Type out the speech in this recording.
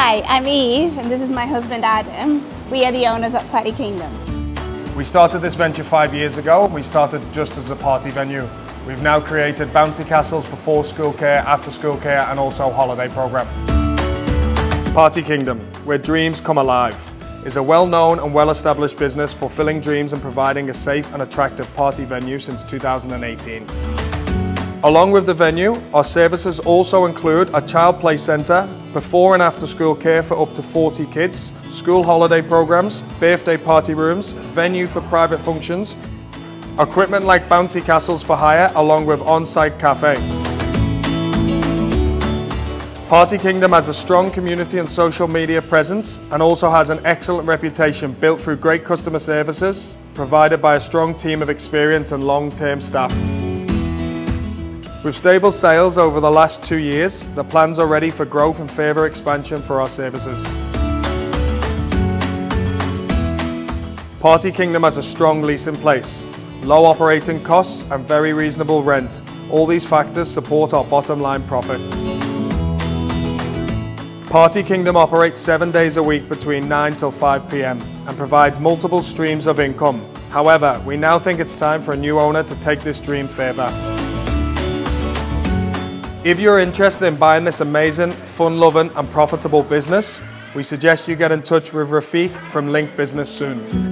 Hi, I'm Eve, and this is my husband Adam. We are the owners at Party Kingdom. We started this venture 5 years ago. We started just as a party venue. We've now created bouncy castles for before school care, after school care, and also a holiday program. Party Kingdom, where dreams come alive, is a well-known and well-established business fulfilling dreams and providing a safe and attractive party venue since 2018. Along with the venue, our services also include a child play centre, before and after school care for up to 40 kids, school holiday programs, birthday party rooms, venue for private functions, equipment like bouncy castles for hire, along with on-site cafe. Party Kingdom has a strong community and social media presence and also has an excellent reputation built through great customer services, provided by a strong team of experienced and long-term staff. With stable sales over the last 2 years, the plans are ready for growth and further expansion for our services. Party Kingdom has a strong lease in place, low operating costs and very reasonable rent. All these factors support our bottom line profits. Party Kingdom operates 7 days a week between 9 till 5 p.m. and provides multiple streams of income. However, we now think it's time for a new owner to take this dream further. If you're interested in buying this amazing, fun-loving and profitable business, we suggest you get in touch with Rafiq from Link Business soon.